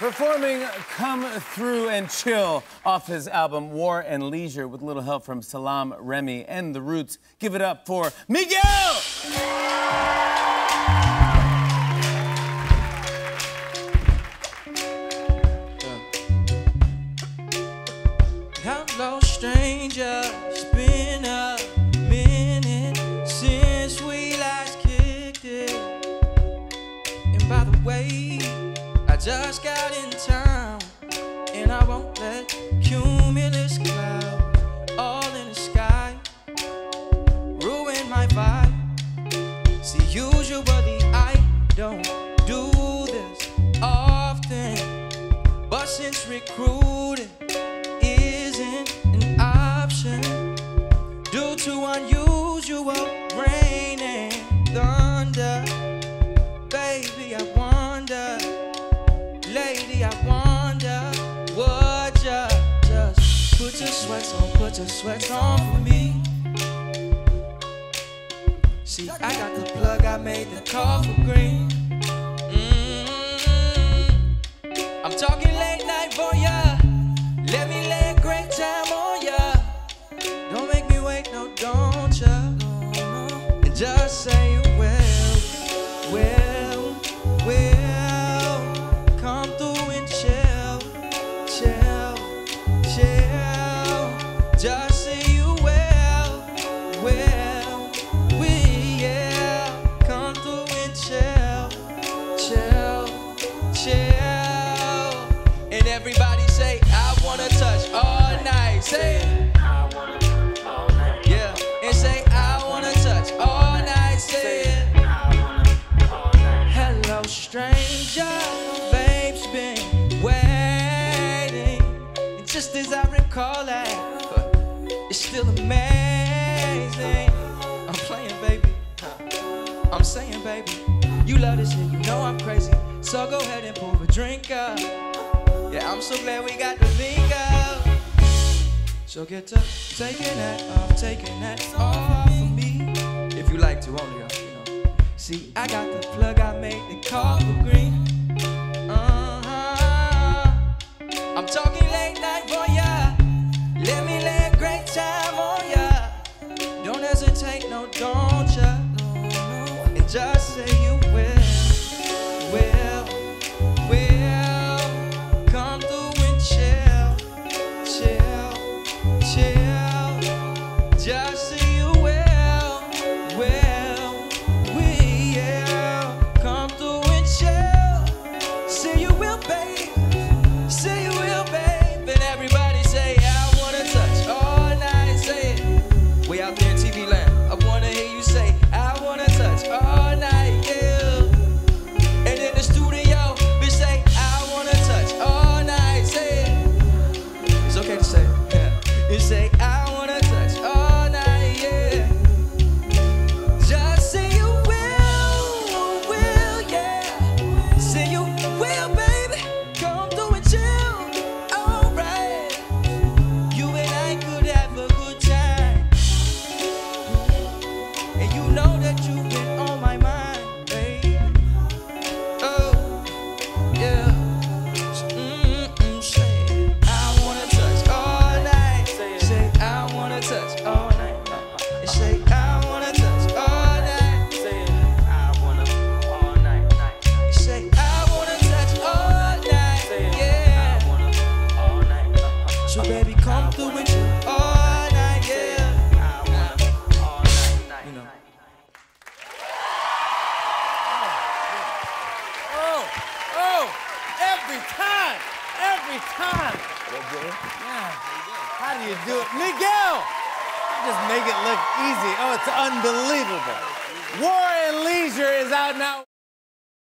Performing Come Through and Chill off his album War and Leisure with a little help from Salaam Remi and The Roots. Give it up for Miguel! Hello, stranger. It's been a minute since we last kicked it. And by the way, I just got in town, and I won't let cumulus clouds all in the sky ruin my vibe. See, usually I don't do this often, but since recruiting isn't an option due to unusual rain and thunder, baby, I wonder, lady, I wonder, would you just put your sweats on for me? See, I got the plug, I made the call for green. I'm talking late night for ya. Let me lay a great time on ya. Don't make me wait, no, don't ya? And just say you will. Come through and chill. Just say you will. Come through and chill. And everybody say, I wanna touch all night. Say it. I wanna touch all night. Yeah. And say, I wanna touch all night. Say it. I wanna all night. Hello, stranger. Babe's been waiting. And just as I recall that, it's still amazing. I'm playing, baby. I'm saying, baby, you love this shit. You know I'm crazy. So go ahead and pour a drink up. Yeah, I'm so glad we got the link up. So get to taking that off for me. If you like to, only you know. See, I got the plug, I made the call for green. I'm talking late night for ya. Let me lay a great time on ya. Don't hesitate, no, don't ya? And just say you will. Come through and chill. Just say you will. Come through and chill. Say you will, babe. Say you will, babe. And everybody say, I wanna touch all night. Say it. Way out there in TV land. I wanna hear you say, I wanna touch all night, yeah. And in the studio, bitch say, I wanna touch all night. Say it. It's okay to say it. Yeah. You say, I wanna touch all night, yeah. Just say you will, yeah. Say you will, baby. Come through and chill. Alright. You and I could have a good time. And you know that you've been on my mind, baby. Oh, yeah. Say, I wanna touch all night. Say, I wanna touch all night. And say, I wanna touch all night. Say it. I wanna all night. Say, I wanna touch all night. Say it. Yeah. I wanna all night. So baby, come through and chill all night, yeah. I wanna all night. You know. Oh, every time. Yeah. How do you do it? Miguel! Just make it look easy. Oh, it's unbelievable. War and Leisure is out now.